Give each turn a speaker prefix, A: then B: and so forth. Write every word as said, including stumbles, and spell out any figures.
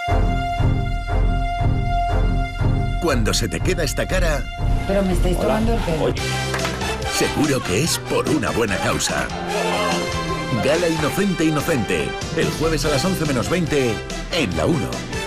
A: Cuando se te queda esta cara...
B: Pero me estáis
C: Hola.
B: tomando el pelo.
C: Oye.
A: Seguro que es por una buena causa. Gala Inocente Inocente, el jueves a las once menos veinte en La uno.